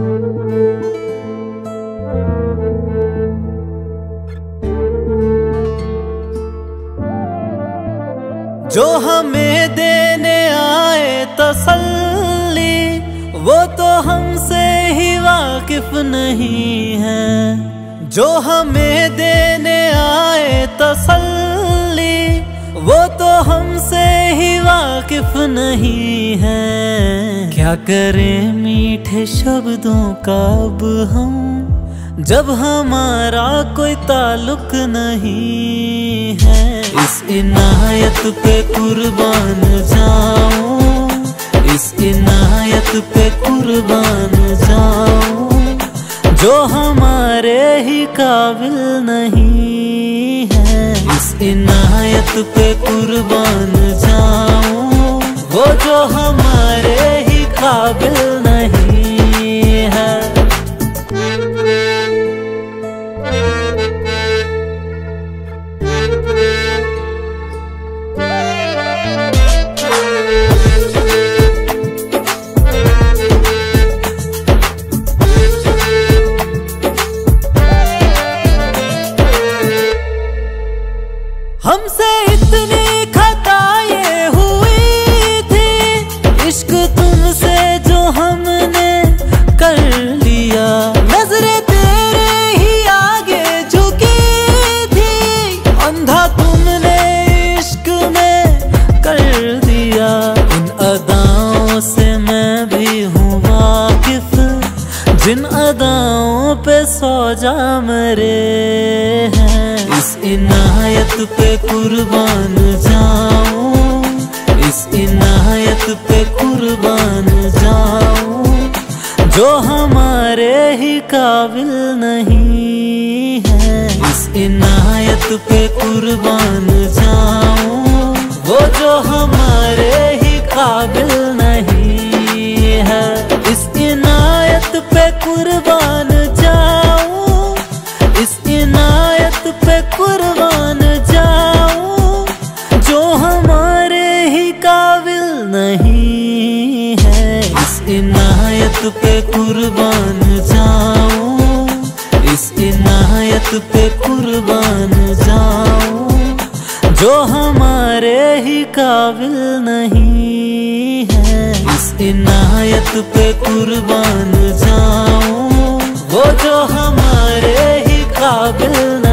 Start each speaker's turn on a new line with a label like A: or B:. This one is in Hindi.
A: जो हमें देने आए तसल्ली, वो तो हमसे ही वाकिफ नहीं है। जो हमें देने आए तसल्ली, वो तो हमसे ही वाकिफ नहीं है। क्या करें मीठे शब्दों का अब हम, जब हमारा कोई ताल्लुक नहीं है। इस इनायत पे कुर्बान जाऊं, इस इनायत पे कुर्बान जाऊं, जो हमारे ही काबिल नहीं है। इस इनायत पे कुर्बान जाऊं, वो जो हमारे ही काबिल नहीं है। हमसे इतनी खताएं हुई थी, इश्क तुमसे जो हमने कर लिया। नजरें तेरे ही आगे झुकी थी, अंधा तुमने इश्क में कर दिया। इन अदाओं से मैं भी हूँ वाकिफ, जिन अदाओं पे सौजा मरे हैं। इस इनायत पे कुर्बान जाऊं, इस इनायत पे कुर्बान जाऊं, जो हमारे ही काबिल नहीं है। इस इनायत पे कुर्बान जाऊं, वो जो हमारे ही काबिल नहीं है। इस इनायत पे कुर्बान जाऊं, इस इनायत पे कुर्बान जाऊं, जो हमारे ही काबिल नहीं है। इस इनायत पे कुर्बान जाऊं, इस इनायत पे कुर्बान जाऊं, जो हमारे ही काबिल नहीं है। इस इनायत पे कुर्बान जाऊं, वो जो हमारे ही काबिल